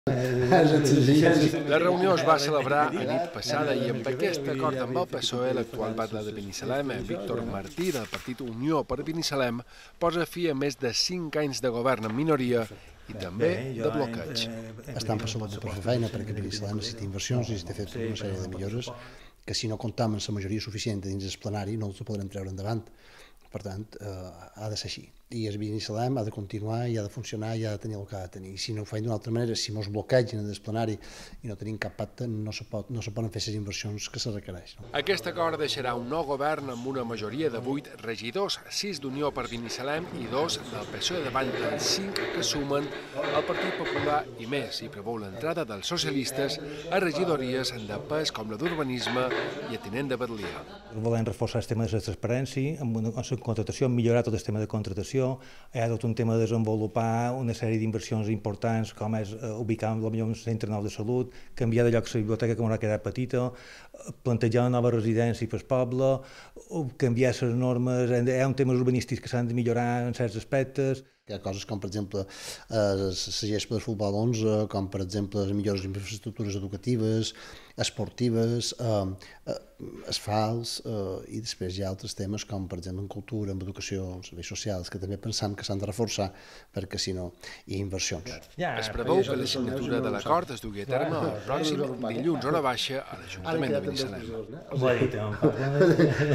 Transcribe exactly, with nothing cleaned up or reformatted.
La reunió es va celebrar a nit passada i amb aquest acord amb el P S O E, l'actual batlle de Binissalem, Víctor Martí, del partit Unió per Binissalem, posa fi a més de cinc anys de govern en minoria i també de bloqueig. Estan per salut per fer feina perquè Binissalem necessita inversions, necessita fer tota una sèrie de millores que si no comptam amb la majoria suficient dins el plenari no els podrem treure endavant. Per tant, ha de ser així. I el Binissalem ha de continuar i ha de funcionar i ha de tenir el que ha de tenir. I si no ho feim d'una altra manera, si ens bloquegen en el plenari i no tenim cap pacte, no se poden fer les inversions que se requereix. Aquest acord deixarà un nou govern amb una majoria de vuit regidors, sis d'Unió per Binissalem i dos del P S O E davant dels cinc que sumen el Partit Popular i més, i preveu l'entrada dels socialistes a regidories de pes com la d'urbanisme i a tinent de batllia. Volem reforçar el tema de la transparència, amb una contratació, millorar tot el tema de contratació. Hi ha tot un tema de desenvolupar una sèrie d'inversions importants, com és ubicar potser un centre nou de salut, canviar de lloc la biblioteca que m'haurà quedat petita, plantejar una nova residència pel poble, canviar les normes, hi ha un temes urbanístics que s'han de millorar en certs aspectes. Hi ha coses com, per exemple, la gespa de futbol onze, com, per exemple, les millors infraestructures educatives, esportives, asfalts, i després hi ha altres temes com, per exemple, en cultura, en educació, en serveis socials, que també pensam que s'han de reforçar perquè, si no, hi ha inversions. Es preveu que la signatura de l'acord es dugui a terme el pròxim dilluns hora baixa a l'Ajuntament de Binissalem.